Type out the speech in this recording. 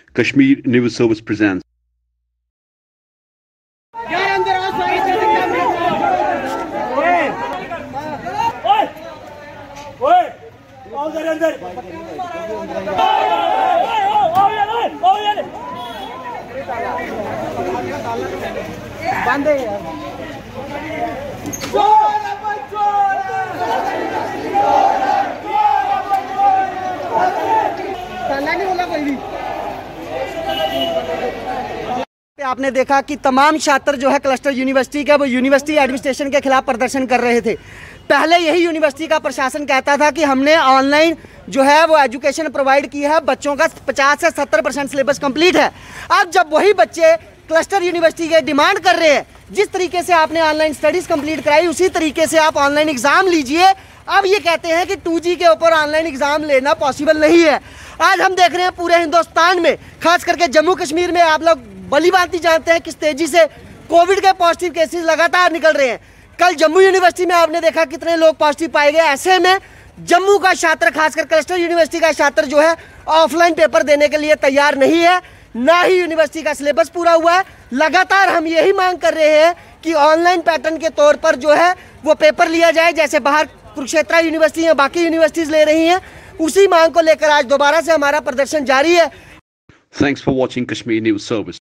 Kashmir News Service presents. आपने देखा कि तमाम छात्र जो है क्लस्टर यूनिवर्सिटी के वो यूनिवर्सिटी एडमिनिस्ट्रेशन के खिलाफ प्रदर्शन कर रहे थे। पहले यही यूनिवर्सिटी का प्रशासन कहता था कि हमने ऑनलाइन जो है वो एजुकेशन प्रोवाइड की है, बच्चों का 50 से 70% सिलेबस कंप्लीट है। अब जब वही बच्चे क्लस्टर यूनिवर्सिटी के डिमांड कर रहे हैं, जिस तरीके से आपने ऑनलाइन स्टडीज़ कंप्लीट कराई उसी तरीके से आप ऑनलाइन एग्ज़ाम लीजिए, अब ये कहते हैं कि 2G के ऊपर ऑनलाइन एग्ज़ाम लेना पॉसिबल नहीं है। आज हम देख रहे हैं पूरे हिंदुस्तान में, खास करके जम्मू कश्मीर में आप लोग भली भांति जानते हैं किस तेजी से कोविड के पॉजिटिव केसेस लगातार निकल रहे हैं। कल जम्मू यूनिवर्सिटी में आपने देखा कितने लोग पॉजिटिव पाए गए। ऐसे में जम्मू का छात्र, खासकर क्लस्टर यूनिवर्सिटी का छात्र जो है ऑफलाइन पेपर देने के लिए तैयार नहीं है, ना ही यूनिवर्सिटी का सिलेबस पूरा हुआ है। लगातार हम यही मांग कर रहे हैं कि ऑनलाइन पैटर्न के तौर पर जो है वो पेपर लिया जाए, जैसे बाहर कुरुक्षेत्र यूनिवर्सिटी या बाकी यूनिवर्सिटीज ले रही हैं। उसी मांग को लेकर आज दोबारा से हमारा प्रदर्शन जारी है। Thanks for watching Kashmir News Service.